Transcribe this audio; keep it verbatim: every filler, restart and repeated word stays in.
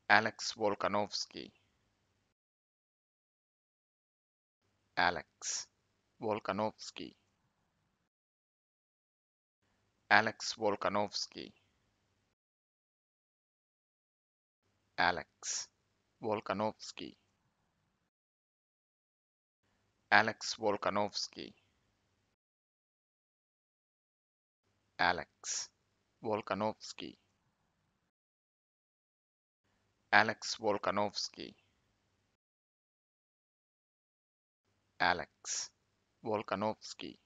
Alex Volkanovski, Alex Volkanovski, Alex Volkanovski, Alex Volkanovski, Alex Volkanovski, Alex Volkanovski, Alex Volkanovski, Alex Volkanovski,